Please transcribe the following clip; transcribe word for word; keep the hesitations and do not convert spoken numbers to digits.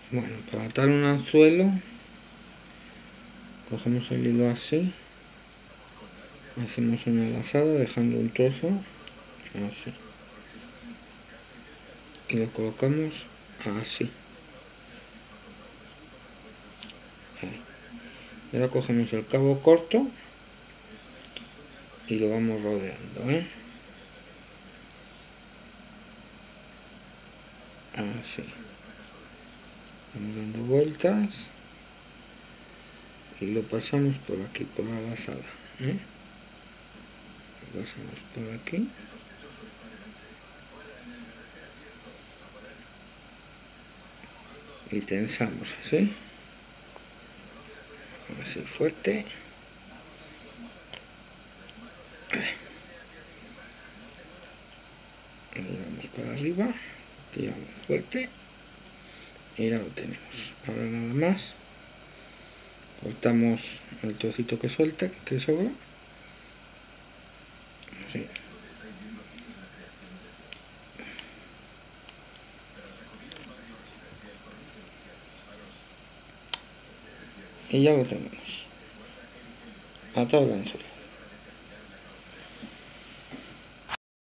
Bueno, para atar un anzuelo cogemos el hilo así, hacemos una lazada dejando un trozo así y lo colocamos así. Ahí. Y ahora cogemos el cabo corto y lo vamos rodeando, ¿eh? Así. Vamos dando vueltas y lo pasamos por aquí, por la lazada, ¿eh? Lo pasamos por aquí. Y tensamos así. Así fuerte. Y vamos para arriba. Tiramos fuerte. Y ya lo tenemos. Ahora nada más. Cortamos el trocito que suelte, que sobra. Así. Y ya lo tenemos. Atado el anzuelo.